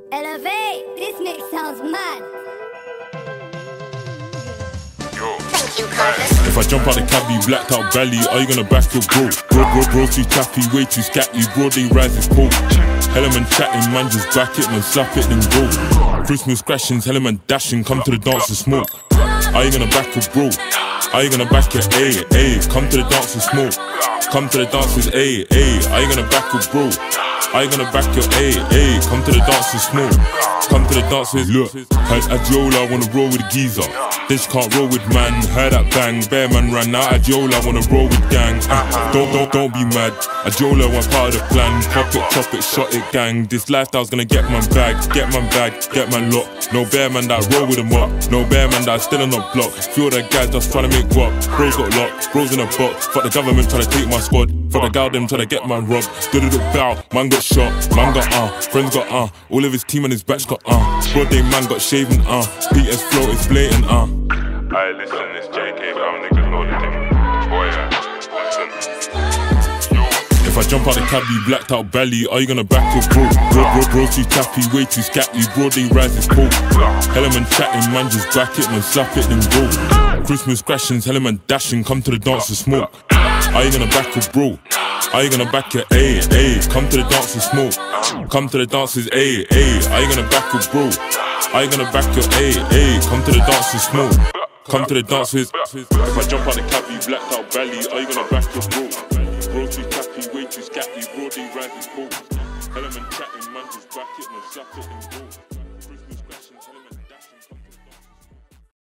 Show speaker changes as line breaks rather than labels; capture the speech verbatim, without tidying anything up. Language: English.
Elevate, this mix sounds mad. Thank you, Carlos.
If I jump out the cab, you blacked out belly, are you gonna back your bro? Bro, bro, bro, too tappy, way too scatty, bro, they rise is cold. Hella man chatting, man just back it, man slap it, then go. Christmas crashing, hella man dashing, come to the dance and smoke. Are you gonna back your bro? Are you gonna back your A, A? Come to the dance and smoke. Come to the dance with A, A. Are you gonna back your bro? Are you gonna back your A, A? Come to the dance and smoke. Come to the dance with, look, heard Adiola wanna roll with geezer. Then she can't roll with man, heard that bang. Bear man ran out, Adiola wanna roll with gang. uh, Don't, don't, don't be mad, Adiola want part of the plan. Pop it, chop it, shot it, gang. This lifestyle's gonna get man bag, get man bag, get man lot. No bear man that roll with them up, no bear man that still on the block. Feel that guys just trying to make guap. Bros got locked, bros in a box. Fuck the government trying to take my squad. Fuck the gal them trying to get man robbed. Stood at the bow, man got shot, man got uh, friends got uh, all of his team and his batch got uh. Broad day man got shaven uh, Peter's flow is blatant uh.
Aye, listen, it's J K, but I'm niggas know the thing. Boy, yeah, listen.
If I jump out the cab, you blacked out belly, are you gonna back your bro? Bro, bro, bro, too tappy, way too scatty, broad day rise is cold. Hella man chatting, man just back it, man slap it, then go. Christmas crashing, hella man dashing, come to the dance and smoke. Are you gonna back your bro? Are you gonna back your A, A? Come to the dance and smoke. Come to the dances, A, A. Are you gonna back your bro? Are you gonna back your A, A? Come to the dance and smoke. Come to the dance with. If I jump out the cab, you blacked out belly, are you gonna back your bro? Bro too tappy, way too scatty, bro they rise is cold. Hella man chatting, man just back it, man slap it and go.